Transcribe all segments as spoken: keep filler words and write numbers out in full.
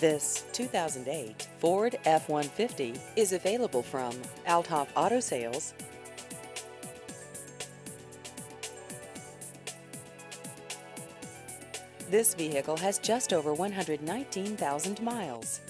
This two thousand eight Ford F one fifty is available from Althoff Auto Sales. This vehicle has just over one hundred nineteen thousand miles.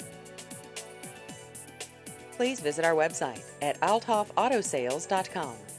Please visit our website at althoff auto sales dot com.